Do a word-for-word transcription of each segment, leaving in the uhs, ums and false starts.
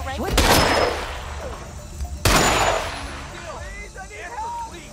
right? What? Please, I need help! Please.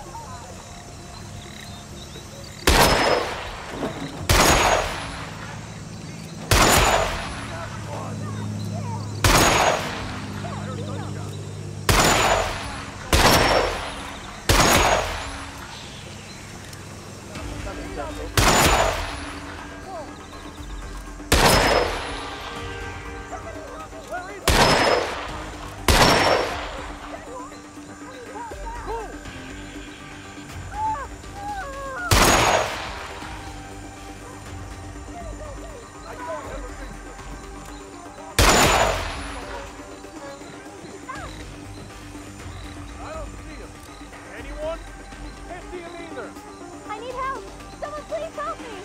I need help! Someone please help me!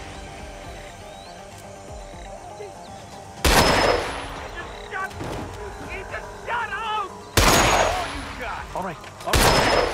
Shut! He just shut up! All you got! All right, all right.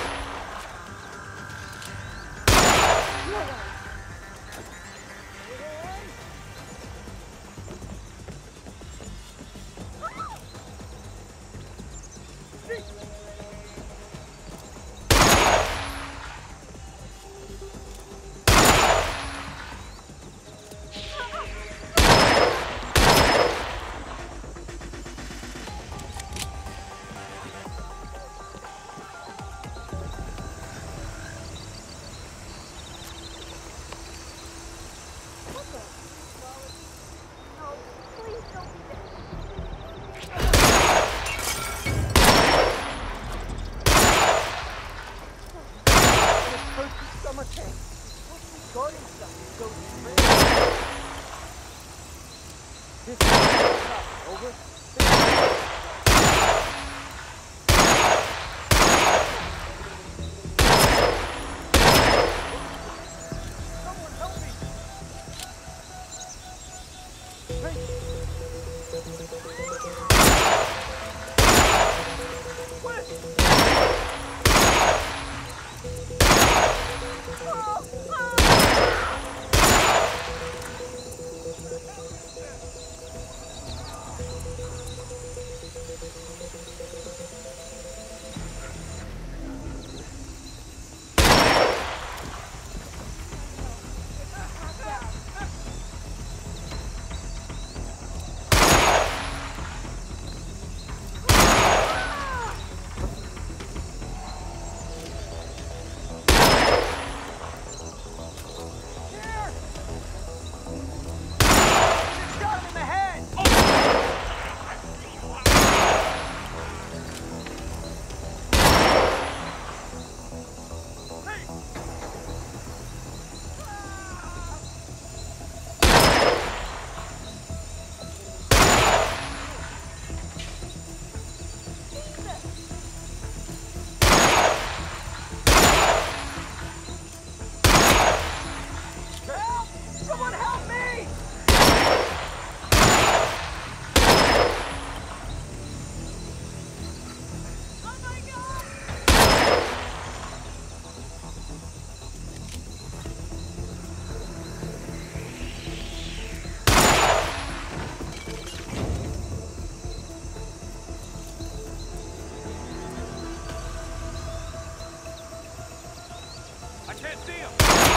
I can't see him!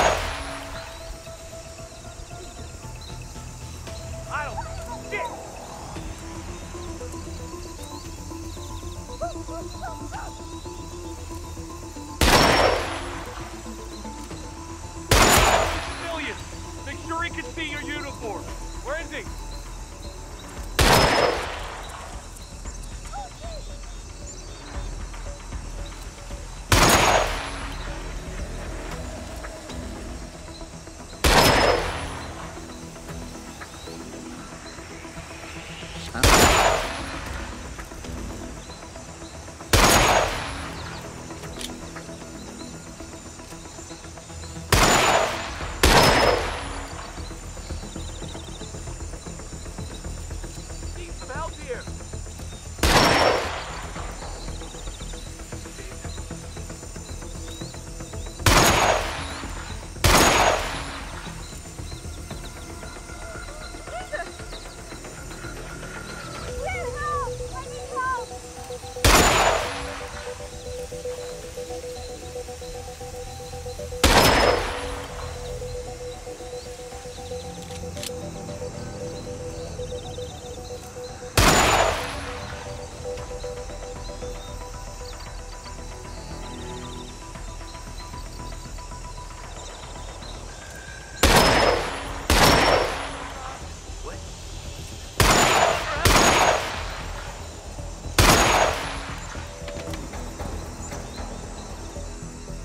I don't... Shit! Civilian! Make sure he can see your uniform! Where is he?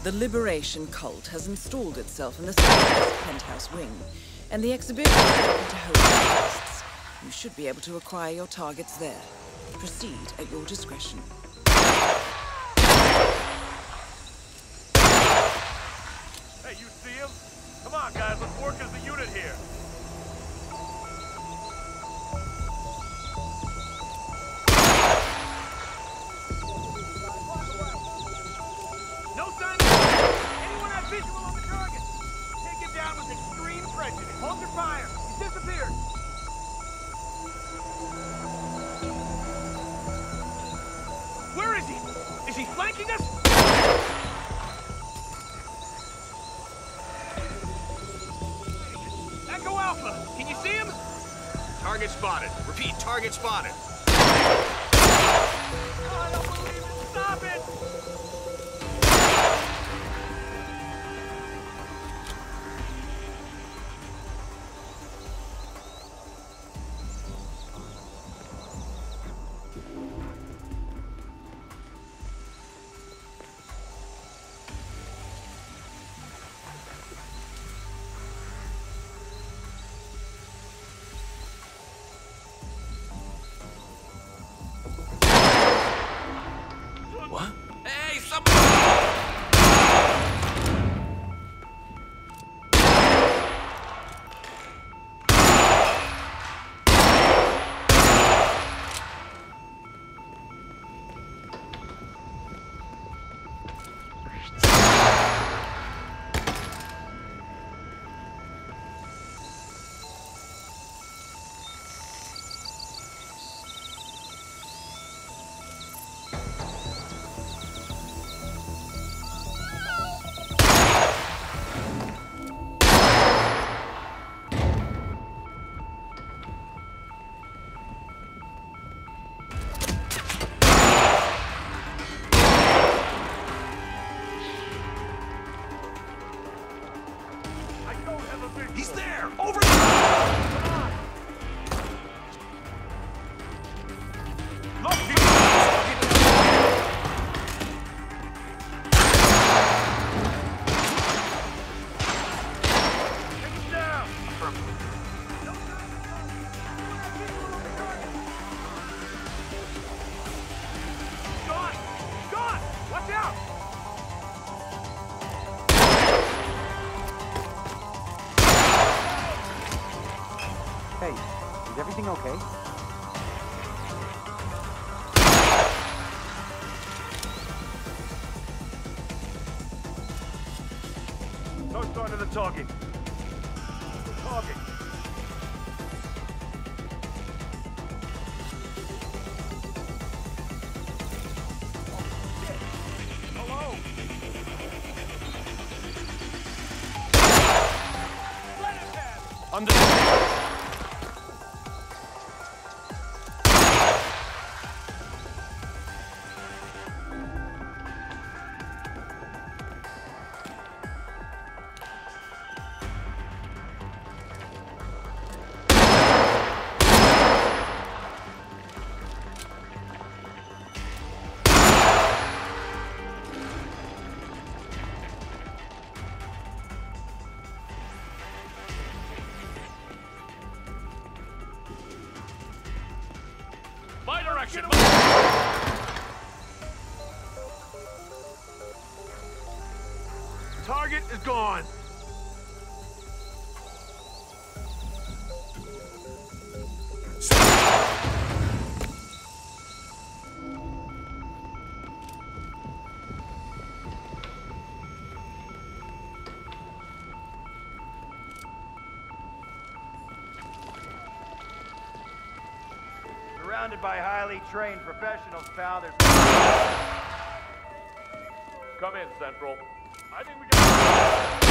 The Liberation Cult has installed itself in the southwest penthouse wing, and the exhibition is open to host guests. You should be able to acquire your targets there. Proceed at your discretion. Hey, you see him? Come on, guys, let's work as a unit here. No sign of anyone have visual on the target. Take him down with extreme prejudice. Hold your fire. He's disappeared. Where is he? Is he flanking us? Echo Alpha, can you see him? Target spotted. Repeat, target spotted. Oh, I don't believe it. Stop it! What? Hey, somebody! He's there! Over there! Come on! Look, he's... Take him down! Gone! Gone! Watch out! Hey, is everything okay? No sign of the target. Target. Hello? Let him have. Under. My direction! Target is gone. Surrounded by highly trained professionals, pal. There's... Come in, Central. I think we got...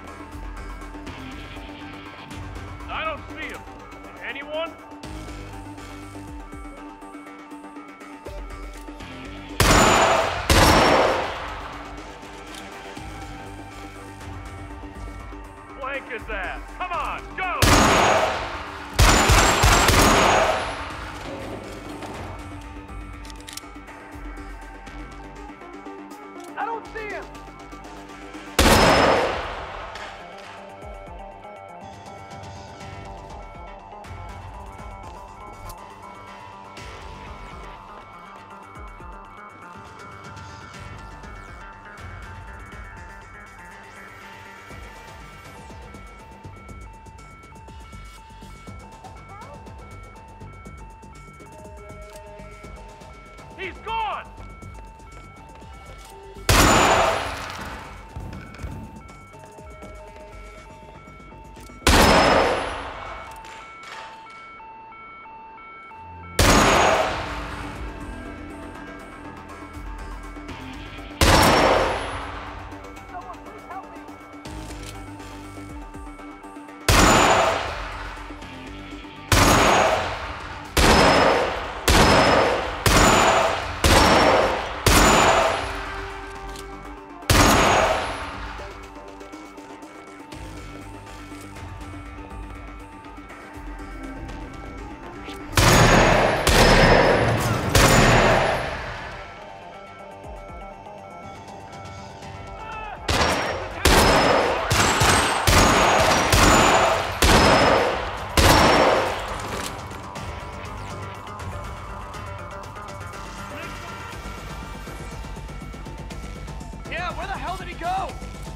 I don't see him. Anyone? ass. Come on, go! I don't see him! He's gone! Someone please help me! Yeah, where the hell did he go?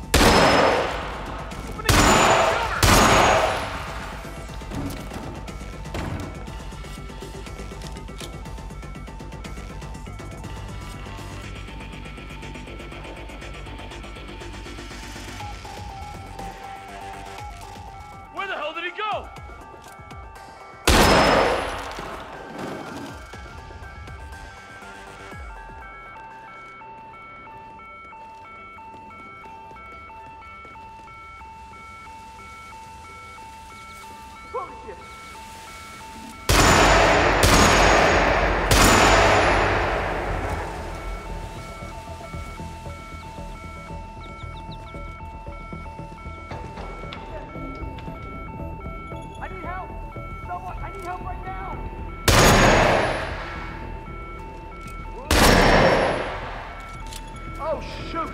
Where the hell did he go? Holy shit! I need help! Someone, I need help right now! Oh, shoot!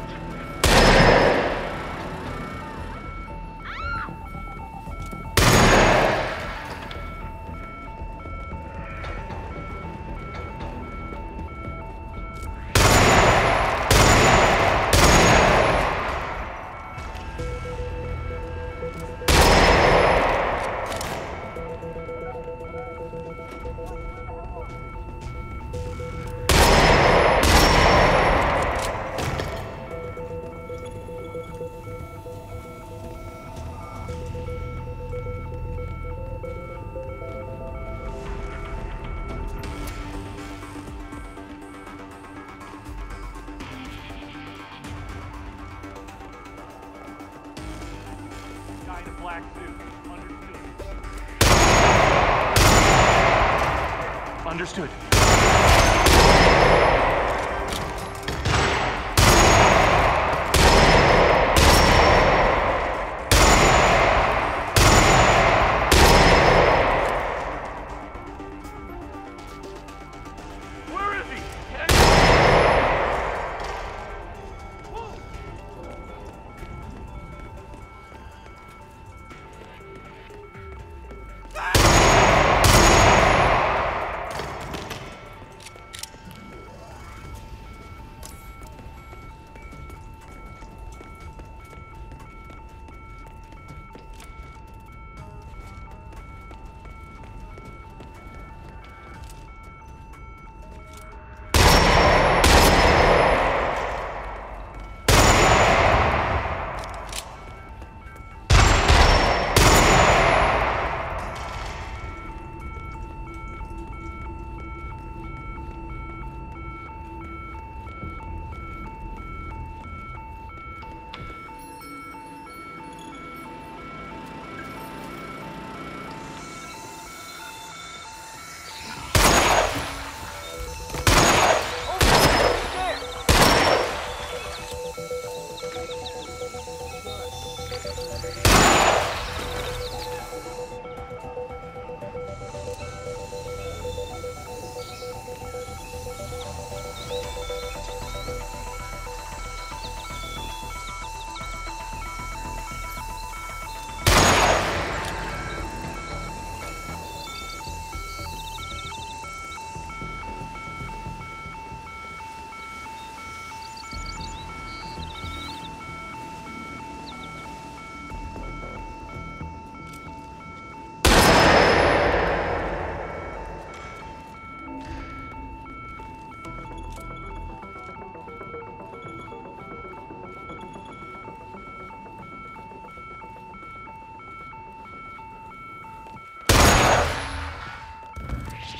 Guy in a black suit. Understood. Understood.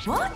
What?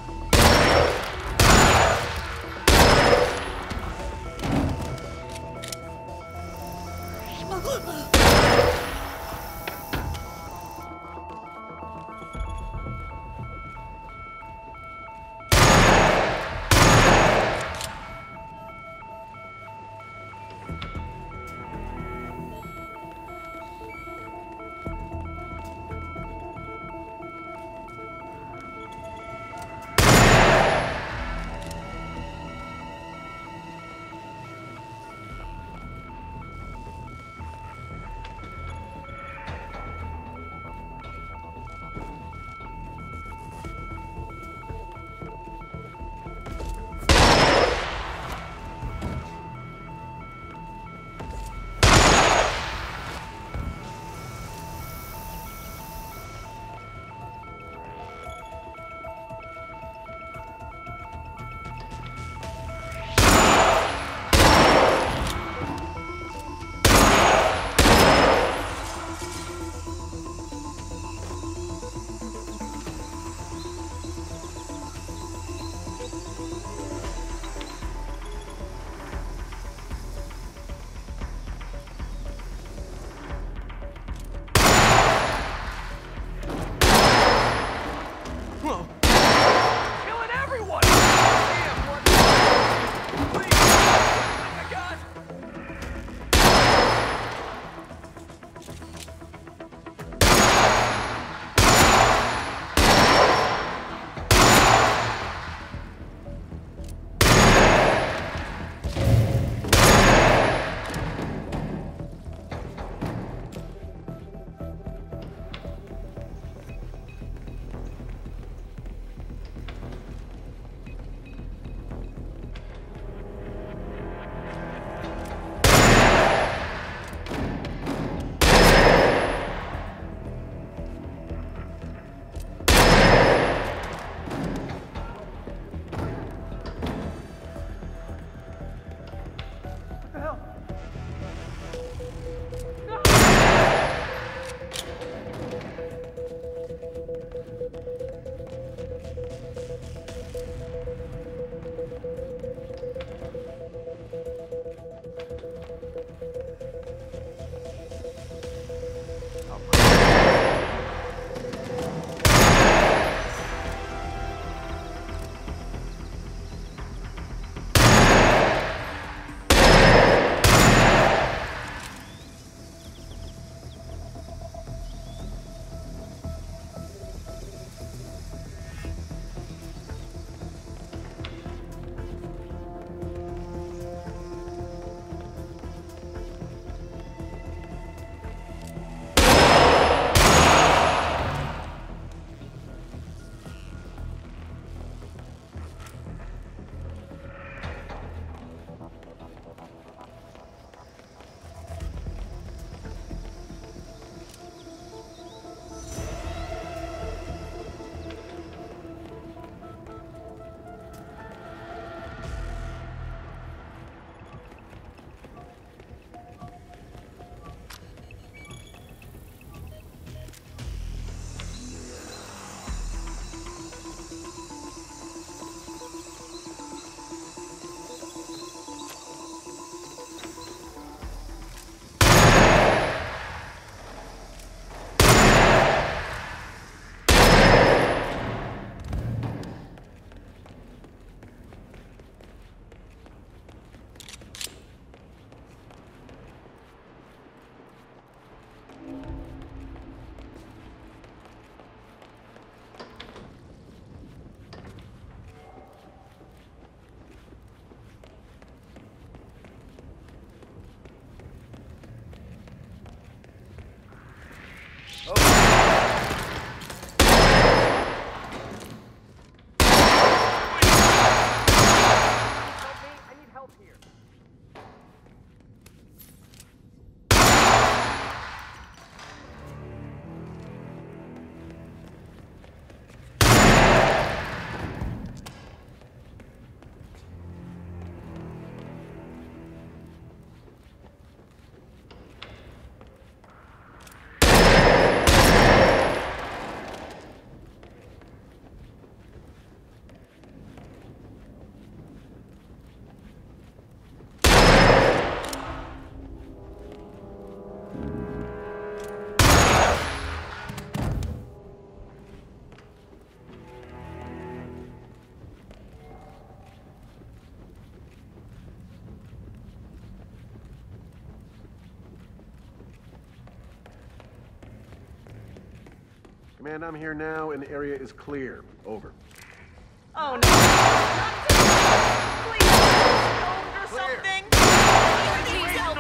Command, I'm here now, and the area is clear. Over. Oh no! Not to- Please, stoned or something. Please help.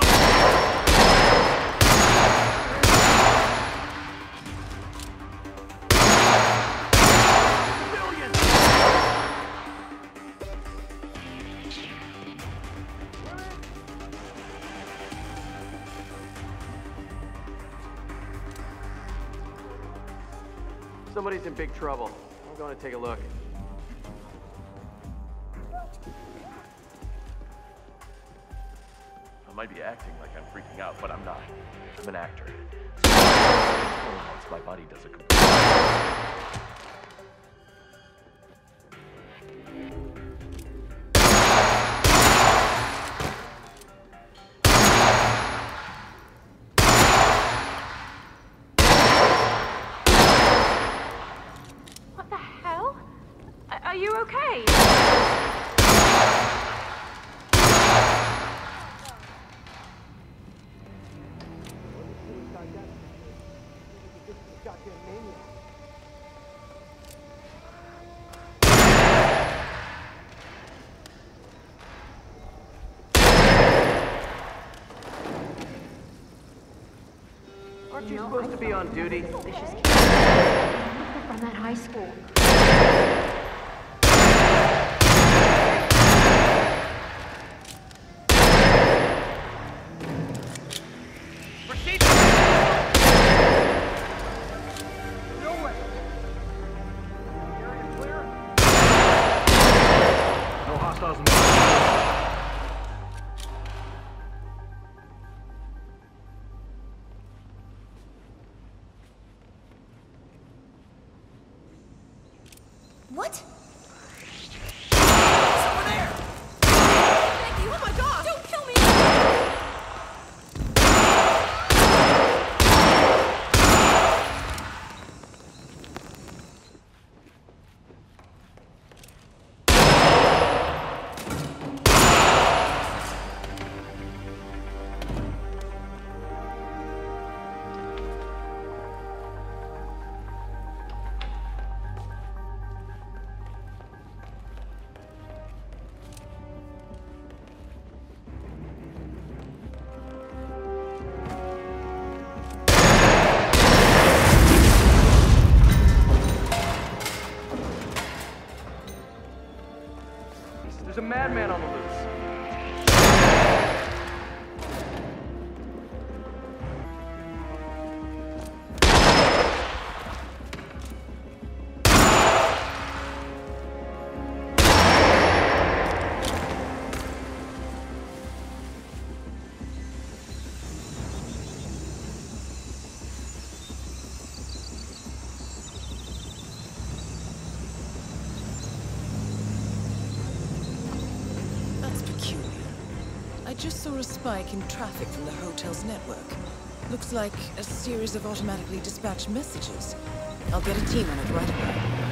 Somebody's in big trouble. I'm going to take a look. I might be acting like I'm freaking out, but I'm not. I'm an actor. Once my body does a complete... What the hell? A- Are you okay? Aren't you supposed to be on duty? Vicious kid. From that high school. Proceed! No way! Area clear? No hostiles in the... What? Someone there! Maggie, oh my god! Don't kill me! There's a madman on the loose. That's peculiar. I just saw a spike in traffic from the hotel's network. Looks like a series of automatically dispatched messages. I'll get a team on it right away.